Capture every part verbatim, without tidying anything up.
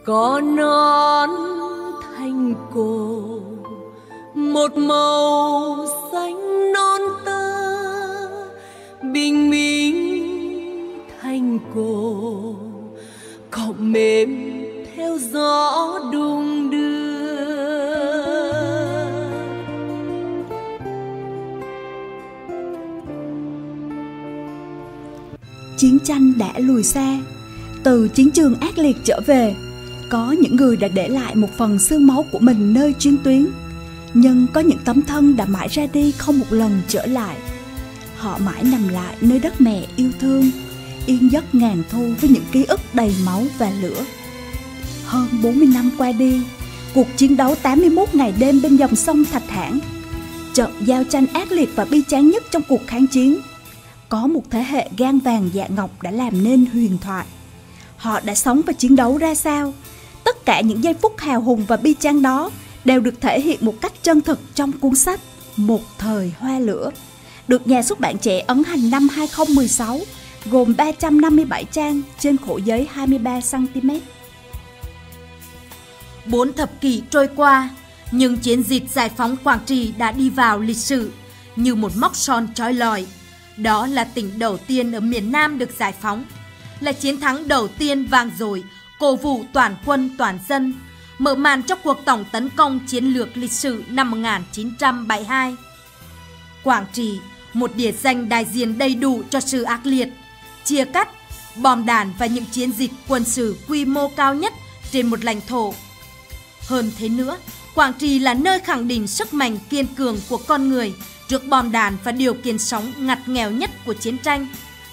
có nón thành cổ, một màu xanh non tơ, bình minh thành cổ, cọng mềm theo gió đung đưa. Chiến tranh đã lùi xa, từ chiến trường ác liệt trở về, có những người đã để lại một phần xương máu của mình nơi chiến tuyến, nhưng có những tấm thân đã mãi ra đi không một lần trở lại. Họ mãi nằm lại nơi đất mẹ yêu thương, yên giấc ngàn thu với những ký ức đầy máu và lửa. Hơn bốn mươi năm qua đi, cuộc chiến đấu tám mươi mốt ngày đêm bên dòng sông Thạch Hãn, trận giao tranh ác liệt và bi tráng nhất trong cuộc kháng chiến, có một thế hệ gan vàng dạ ngọc đã làm nên huyền thoại. Họ đã sống và chiến đấu ra sao? Tất cả những giây phút hào hùng và bi tráng đó đều được thể hiện một cách chân thực trong cuốn sách Một Thời Hoa Lửa, được nhà xuất bản Trẻ ấn hành năm hai không một sáu, gồm ba trăm năm mươi bảy trang trên khổ giấy hai mươi ba xăng ti mét. Bốn thập kỷ trôi qua, nhưng chiến dịch giải phóng Quảng Trị đã đi vào lịch sử như một mốc son chói lọi. Đó là tỉnh đầu tiên ở miền Nam được giải phóng, là chiến thắng đầu tiên vang dội, cổ vũ toàn quân toàn dân, mở màn cho cuộc tổng tấn công chiến lược lịch sử năm một nghìn chín trăm bảy mươi hai. Quảng Trị, một địa danh đại diện đầy đủ cho sự ác liệt, chia cắt, bom đạn và những chiến dịch quân sự quy mô cao nhất trên một lãnh thổ. Hơn thế nữa, Quảng Trị là nơi khẳng định sức mạnh kiên cường của con người trước bom đạn và điều kiện sống ngặt nghèo nhất của chiến tranh.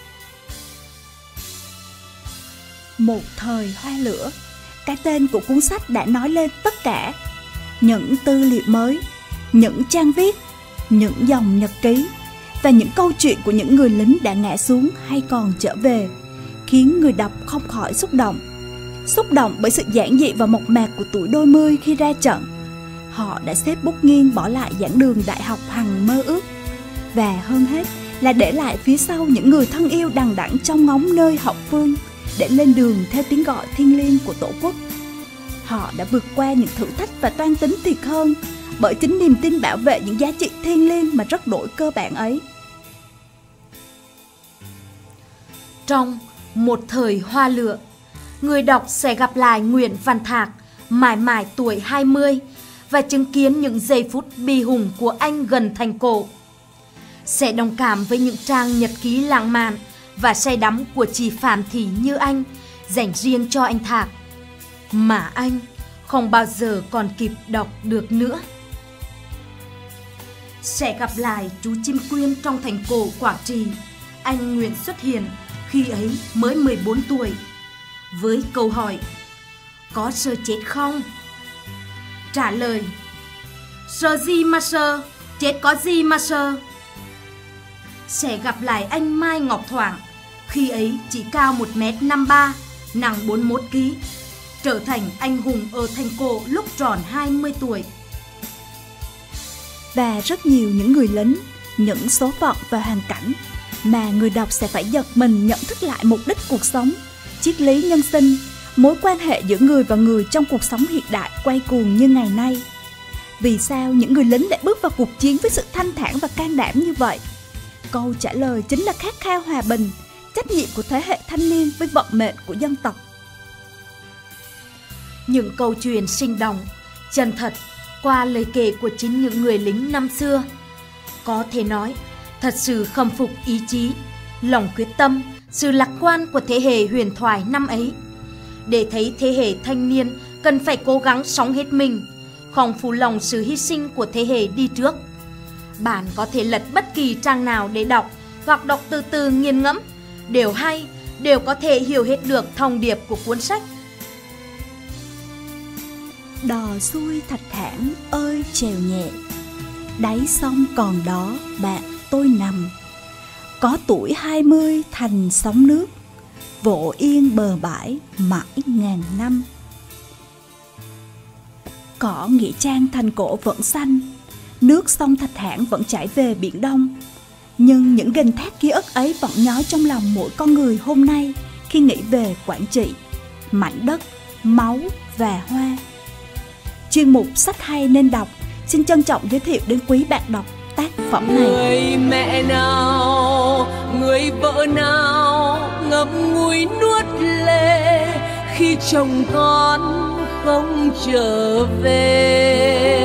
Một Thời Hoa Lửa, cái tên của cuốn sách đã nói lên tất cả. Những tư liệu mới, những trang viết, những dòng nhật ký và những câu chuyện của những người lính đã ngã xuống hay còn trở về, khiến người đọc không khỏi xúc động. Xúc động bởi sự giản dị và mộc mạc của tuổi đôi mươi khi ra trận. Họ đã xếp bút nghiêng bỏ lại giảng đường đại học hằng mơ ước, và hơn hết là để lại phía sau những người thân yêu đằng đẵng trong ngóng nơi hậu phương để lên đường theo tiếng gọi thiêng liêng của Tổ quốc. Họ đã vượt qua những thử thách và toan tính thiệt hơn bởi chính niềm tin bảo vệ những giá trị thiêng liêng mà rất đổi cơ bản ấy. Trong Một Thời Hoa Lửa, người đọc sẽ gặp lại Nguyễn Văn Thạc, mãi mãi tuổi hai mươi, và chứng kiến những giây phút bi hùng của anh gần thành cổ. Sẽ đồng cảm với những trang nhật ký lãng mạn và say đắm của chị Phạm Thị Như Anh dành riêng cho anh Thạc, mà anh không bao giờ còn kịp đọc được nữa. Sẽ gặp lại chú chim quyên trong thành cổ Quảng Trị, anh Nguyễn xuất hiện khi ấy mới mười bốn tuổi, với câu hỏi: có sợ chết không? Trả lời: sợ gì mà sợ, chết có gì mà sợ. Sẽ gặp lại anh Mai Ngọc Thoảng, khi ấy chỉ cao một mét năm mươi ba, nặng bốn mươi mốt ki lô gam, trở thành anh hùng ở thành cổ lúc tròn hai mươi tuổi. Và rất nhiều những người lính, những số phận và hoàn cảnh mà người đọc sẽ phải giật mình nhận thức lại mục đích cuộc sống, triết lý nhân sinh, mối quan hệ giữa người và người trong cuộc sống hiện đại quay cuồng như ngày nay. Vì sao những người lính lại bước vào cuộc chiến với sự thanh thản và can đảm như vậy? Câu trả lời chính là khát khao hòa bình, trách nhiệm của thế hệ thanh niên với vận mệnh của dân tộc. Những câu chuyện sinh động, chân thật qua lời kể của chính những người lính năm xưa, có thể nói thật sự khâm phục ý chí, lòng quyết tâm, sự lạc quan của thế hệ huyền thoại năm ấy, để thấy thế hệ thanh niên cần phải cố gắng sống hết mình, không phụ lòng sự hy sinh của thế hệ đi trước. Bạn có thể lật bất kỳ trang nào để đọc, hoặc đọc từ từ nghiền ngẫm, đều hay, đều có thể hiểu hết được thông điệp của cuốn sách. Đò xuôi Thạch Hãn ơi chèo nhẹ, đáy sông còn đó bạn tôi nằm, có tuổi hai mươi thành sóng nước, vỗ yên bờ bãi mãi ngàn năm. Cỏ nghĩa trang thành cổ vẫn xanh, nước sông Thạch Hãn vẫn chảy về biển Đông, nhưng những gành thác ký ức ấy vẫn nhói trong lòng mỗi con người hôm nay khi nghĩ về Quảng Trị, mảnh đất máu và hoa. Chuyên mục Sách hay nên đọc xin trân trọng giới thiệu đến quý bạn đọc tác phẩm này. Người mẹ nào, người vợ nào ngậm ngùi nuốt lệ khi chồng con không trở về.